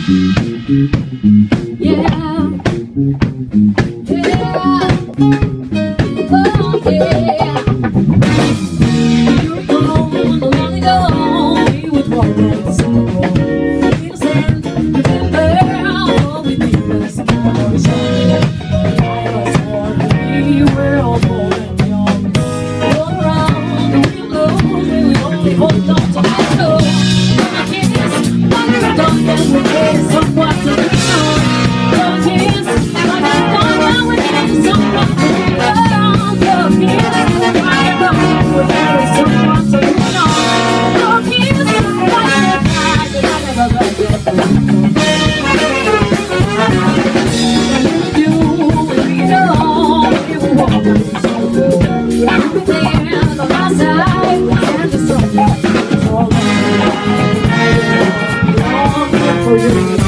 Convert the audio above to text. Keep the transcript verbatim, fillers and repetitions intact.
Yeah, yeah, oh yeah. You're gone long ago. We would walk on simple, innocent. Remember, we did was our song. I was born, we were all born and young. All around, the wind blows, we only hold on to my toe. My kiss, when we're done, then we get someone to lean on. Your kiss, when we're done, then we get someone to lean on. Your kiss, when we're done, we get someone to lean on. Your kiss, when we're done, I never let it go. You will be alone, you will walk on so good. Everything on the last side, and the sun is all over. For you.